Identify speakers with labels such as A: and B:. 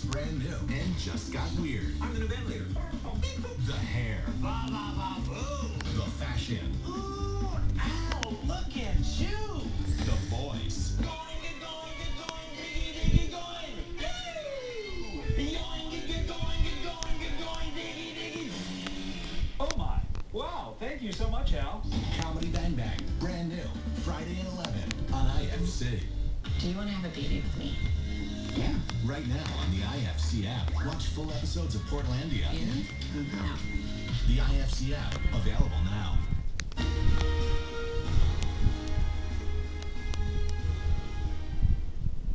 A: brand new and just got weird.
B: I'm the new band leader.
A: The hair.
B: Ba ba ba boo.
A: The fashion.
B: Ooh, ow, look at you.
A: The voice.
B: Going, get going, get going, diggy, diggy, going. Woo! Yoing, get going, get going, get going, diggy, diggy. Oh my. Wow, thank you so much, Al.
A: Comedy Bang Bang. Brand new. Friday at 11 on IFC.
C: Do you want to have a baby with me?
A: Yeah. Right now on the IFC app. Watch full episodes of Portlandia.
C: Yeah? No.
A: The IFC app. Available now.